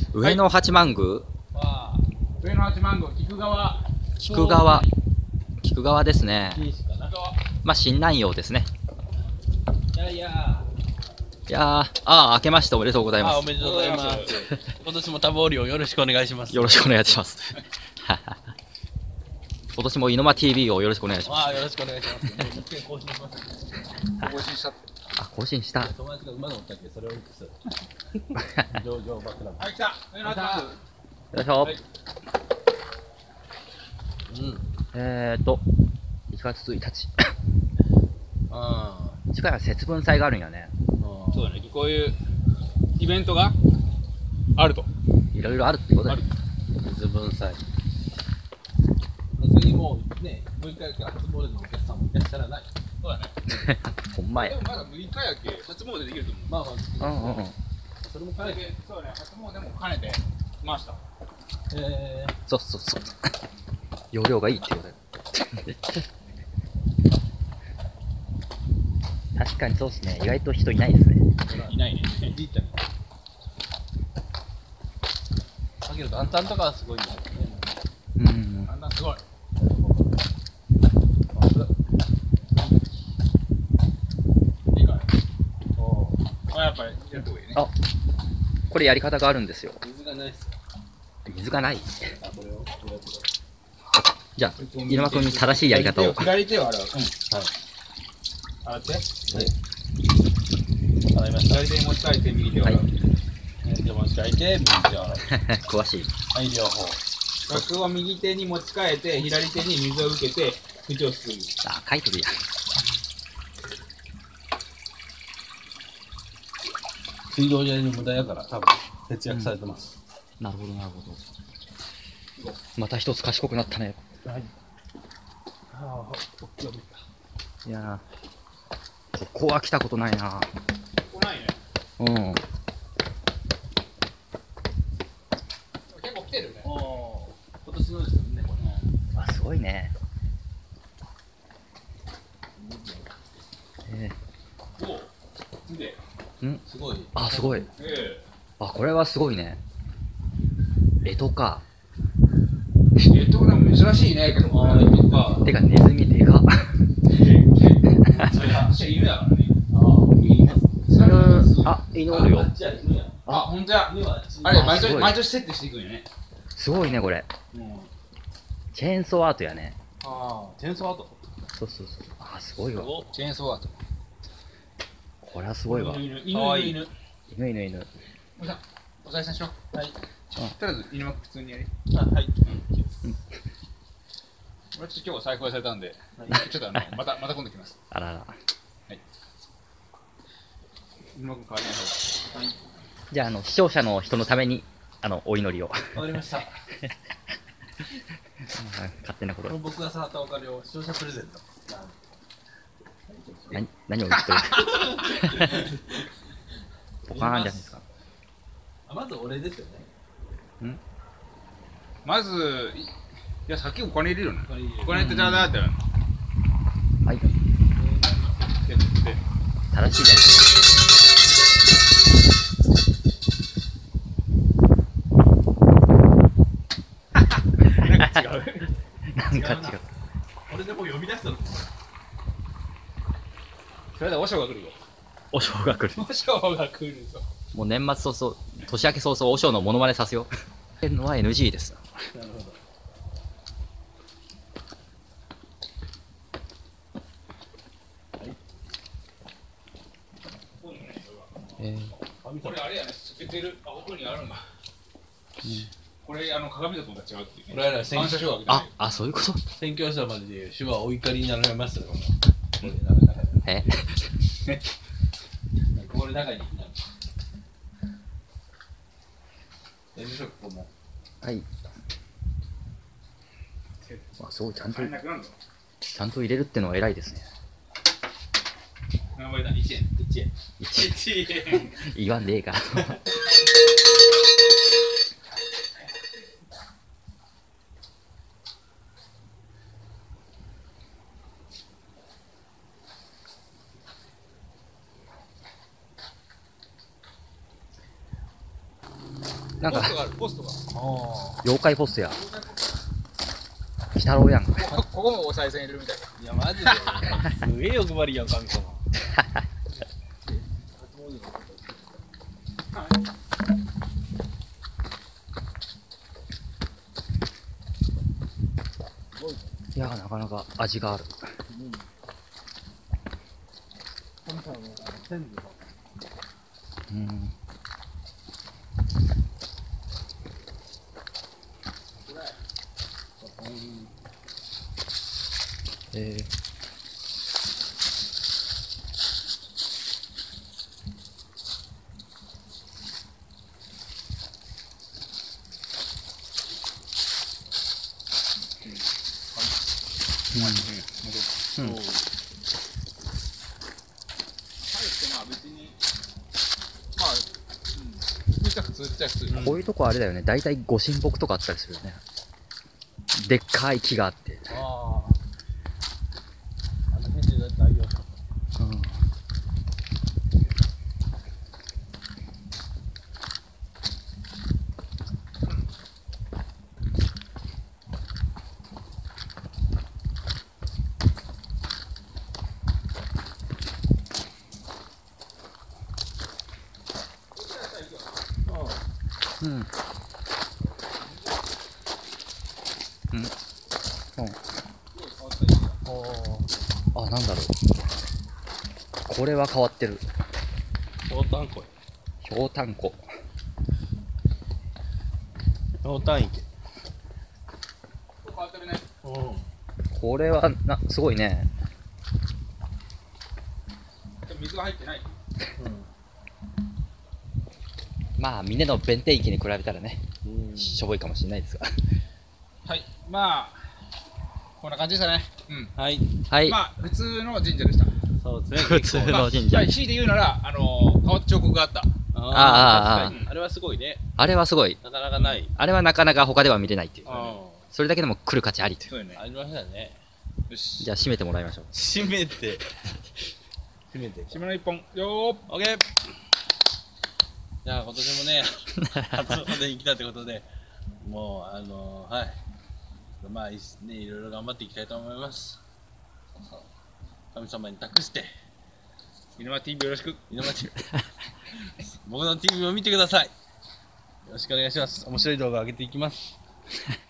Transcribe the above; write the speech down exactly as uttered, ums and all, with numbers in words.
上野八幡宮、 は上野八幡宮菊川菊川、菊川ですね。 錦糸かな。 まあ新南陽ですね。 いやいや。 いやー、ああ、明けましておめでとうございます。 あ、おめでとうございます。今年もタボーリをよろしくお願いします。 よろしくお願いします。今年もイノマ ティーブイ をよろしくお願いします。 ああ、よろしくお願いします。もう一回更新します。 更新した。 あ、更新した。 友達が馬乗ったっけ、それをいくつ。上場バックラブ。 はい、来た。上野八幡宮。 よいしょ。 はいうん。 えーと、いちがつついたち。 あ次回は節分祭があるんやね。 あ。 そうだね。こういうイベントがあると。 いろいろあるってことだよ。 節分祭。次もうね、むいかやけ初詣のお客さんもいらっしゃらない。 そうだね。 ほんまや。 でもまだむいかやけ初詣できると思う。 まあまあ、 うんうんうん。 それも兼ねて。 そうね。初詣も兼ねて来ました。 えー、 そうそうそう。容量がいいってことだよ。確かにそうですね。意外と人いないですね。 いないね。 じいちゃん。だけど、元旦とかはすごいんだよね。 うん。 あんなすごい。いいかい。おあ、やっぱりやった方がいいね。 あ、これやり方があるんですよ。 水がないっすよ。 水がない。 あ、これを。これをじゃあ、入間君に正しいやり方を。 左手を洗う。うん。 はい。 洗って。 洗いました。 左手に持ち替えて右手を洗う。 はいで、持ち替えて、右手を洗う。 詳しい。 はい、両方。 額を右手に持ち替えて、左手に水を受けて、口をすくう。 あ、書いてるやん。 水道代の無駄やから、多分節約されてます。 なるほど、なるほど。また一つ賢くなったね。 はい。ああ、大きいよ。 いやー、ここは来たことないな。 来ないね。 うん。 結構来てるね。 おお、今年のですよね、これ。 あ、すごいね。えおお。すげえ。 ー、んすごい。 あ、すごい。 ええ。 あ、これはすごいね。干支か。 えっと、でも珍しいね、けど。 ああ、とか。 てか、ネズミでかっ。 それは、それ犬だからね。 ああ、いいます。 うん、あ、犬おるよあ。っちや、犬や。 あ、ほんとや。 犬はあっち。 あれ、毎年、 すごい毎年設定していくんよね。 すごいね、これ。 うん。 チェーンソーアートやね。 ああ、チェーンソーアート。 そうそうそう。あ、すごいわ。 チェーンソーアート。 これはすごいわ。 犬、犬、 かわいい犬、 犬犬犬。 おじさん、おさいさんしよう。はい。とりあえず、犬幕普通にやり。 あ、はい。 俺ちょっと今日は再放されたんで、ちょっとあの、また、また今度来ます。 あらら。 犬幕変わりましょう。はい。 じゃあ、あの、視聴者の人のために、あの、お祈りを。 わかりました。 勝手なことこの。僕が触ったお金を視聴者プレゼント。 何、何を言ってるポカーンじゃないですか。 あ、まずお礼ですよね。 まず、いいや、さっきお金入れるよね。 お金入れるお金ってじゃあだって。やはい。 って。 正しいやりなんか違う。 方。なんか違う。 俺でもう呼び出したの。 それで、おしょうが来るよ。 お正が来る。 おしょうが来るぞ。 もう年末早々、年明け早々、お正のモノマネさせよう。っていうのは エヌジー です。 なるほど。 えこれあれやね、透けてる。あ、奥にあるんだ。これ、あの、鏡だと思ったら違うっていうね。 俺ら選反射書が開けてあ、あ、そういうこと宣教師様で主はお怒りになられましたよ。これなんかえこれ中に。え、住職ここも。 はい。あ、すごい、ちゃんと買え、なくなるぞ。 ちゃんと入れるってのは偉いですね。 何倍だ ?いち 円。 いちえん。 いいち円。 言わんでええから。 なんかポストがある、ポストが。 あ妖怪ポストや。鬼太郎やん。 こここもお賽銭入れるみたいな。 いやマジですげえ欲張りやん神様。 いやー、なかなか味がある。うん。えーうん、うん、 入ってまあ別にまあ、うん、めっちゃ普通っちゃ普通。 こういうとこあれだよね、大体ご神木とかあったりするよね。でっかい木があって。 ああ。あの辺で大丈夫。 うん。うん。うん。うん。あ、なんだろう。これは変わってる。 ひょうたんこ。 ひょうたんこ。 ひょうたん池。 変わってるね。 うん。 これはな、すごいね。 水が入ってない。 まあ、峰の弁天池に比べたらね、 うん。 しょぼいかもしれないですが。 はい、まあこんな感じでしたね。うん。 はい。 はい。 まあ普通の神社でした。 そうですね。 普通まあ、 の神社はい、強いて言うならあの変わった彫刻があった。 あああ確かにあれはすごいね。 あれはすごい。 なかなかない。 あれはなかなか他では見れないっていう。 あそれだけでも来る価値ありという。 そうよね。 ありましたね。 よし。 じゃあ、締めてもらいましょう。 閉めて。閉めて。 締めの一本よー。 オッケー。じゃあ今年もね、初詣に来たってことで、もうあのー、はい。まあいいね、いろいろ頑張っていきたいと思います。神様に託して、 犬間 ティーブイ よろしく。 猪俣僕の ティーブイ を見てください。よろしくお願いします。面白い動画上げていきます。